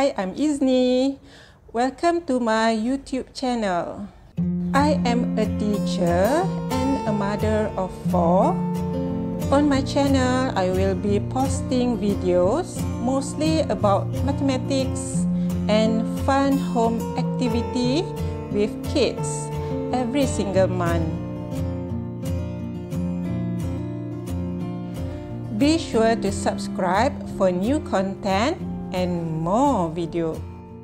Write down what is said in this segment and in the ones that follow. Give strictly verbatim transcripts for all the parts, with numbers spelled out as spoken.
Hi, I'm Izni. Welcome to my YouTube channel. I am a teacher and a mother of four. On my channel, I will be posting videos mostly about mathematics and fun home activity with kids every single month. Be sure to subscribe for new content and more video.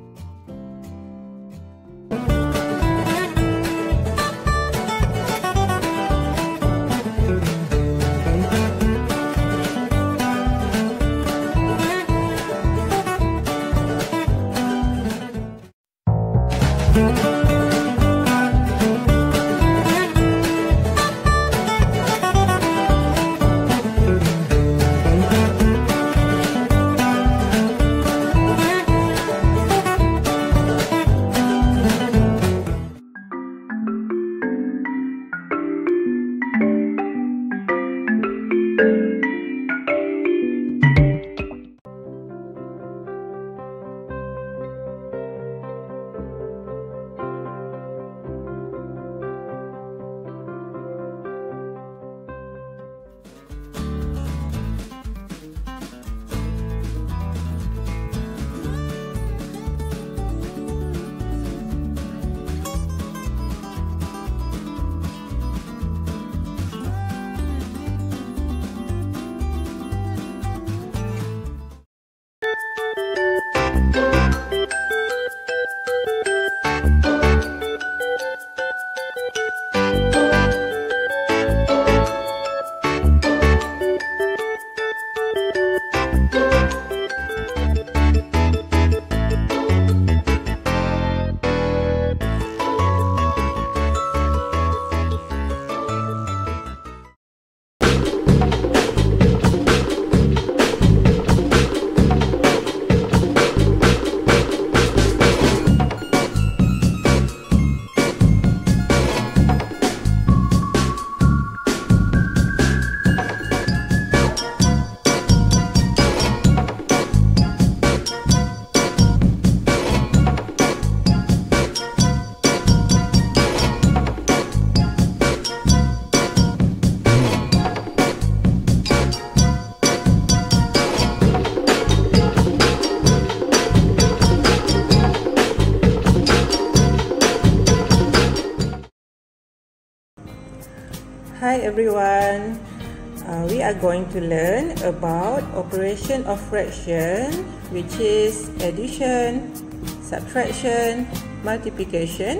Hi everyone, uh, we are going to learn about operation of fraction, which is addition, subtraction, multiplication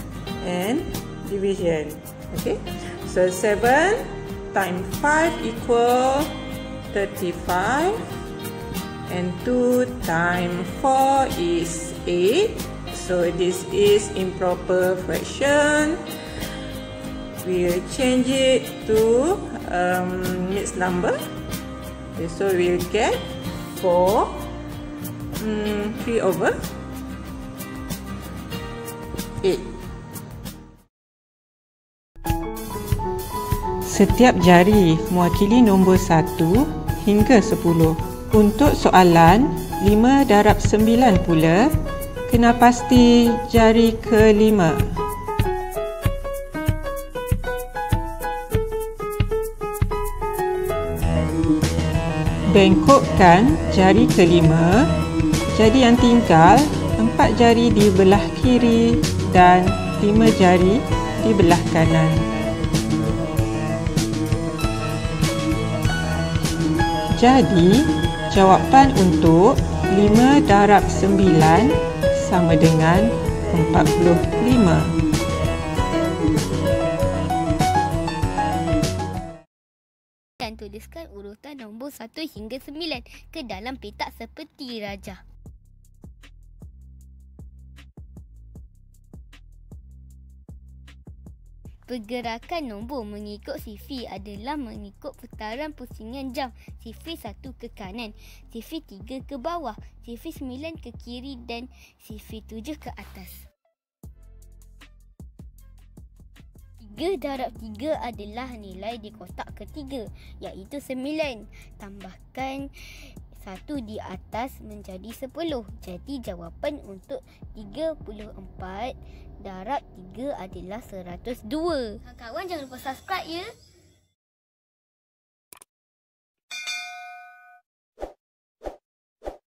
and division. Okay, so seven times five equal thirty-five and two times four is eight. So this is improper fraction. We'll change it to um, mixed number. Okay, so we'll get four, um, three over eight. Setiap jari mewakili nombor satu hingga sepuluh. Untuk soalan lima darab sembilan pula, kena pasti jari kelima. Bengkokkan jari kelima, jadi yang tinggal empat jari di belah kiri dan lima jari di belah kanan. Jadi, jawapan untuk lima darab sembilan sama dengan empat puluh lima. Dan tuliskan urutan nombor satu hingga sembilan ke dalam petak seperti rajah. Pergerakan nombor mengikut sifir adalah mengikut putaran pusingan jam. Sifir satu ke kanan, sifir tiga ke bawah, sifir sembilan ke kiri dan sifir tujuh ke atas. tiga darab tiga adalah nilai di kotak ketiga, iaitu sembilan. Tambahkan satu di atas menjadi sepuluh. Jadi jawapan untuk tiga puluh empat darab tiga adalah seratus dua. Kawan-kawan jangan lupa subscribe ya.